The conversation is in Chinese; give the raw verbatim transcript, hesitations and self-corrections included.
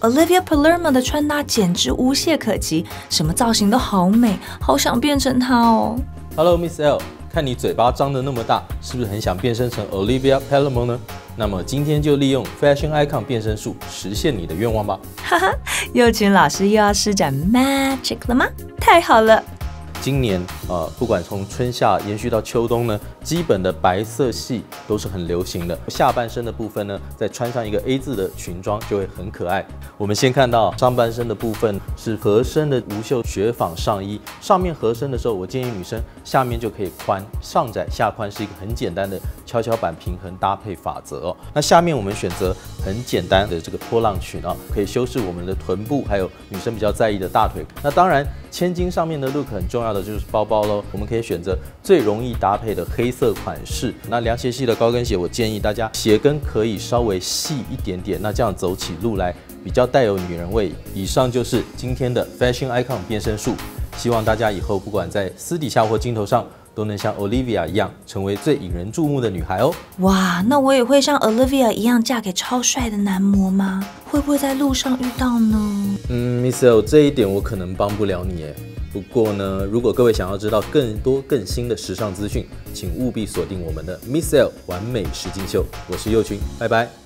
Olivia Palermo 的穿搭简直无懈可击，什么造型都好美，好想变成她哦。 Hello Miss L， 看你嘴巴张得那么大，是不是很想变身成 Olivia Palermo 呢？那么今天就利用 Fashion Icon 变身术实现你的愿望吧。 哈哈，佑群老师又要施展 magic 了吗？太好了！ 今年呃，不管从春夏延续到秋冬呢，基本的白色系都是很流行的。下半身的部分呢，再穿上一个 A 字的裙装就会很可爱。我们先看到上半身的部分是合身的无袖雪纺上衣，上面合身的时候，我建议女生下面就可以宽，上窄下宽是一个很简单的跷跷板平衡搭配法则哦。那下面我们选择很简单的这个波浪裙啊，可以修饰我们的臀部，还有女生比较在意的大腿。那当然，千金上面的 look 很重要的就是包包咯，我们可以选择最容易搭配的黑色款式。那凉鞋系的高跟鞋，我建议大家鞋跟可以稍微细一点点，那这样走起路来比较带有女人味。以上就是今天的 Fashion Icon 变身术，希望大家以后不管在私底下或镜头上，都能像 Olivia 一样，成为最引人注目的女孩哦。 哇，那我也会像 Olivia 一样嫁给超帅的男模吗？会不会在路上遇到呢？ 嗯 ，Miss L， 这一点我可能帮不了你耶。不过呢，如果各位想要知道更多更新的时尚资讯，请务必锁定我们的 Miss L 完美实境秀。我是佑群，拜拜。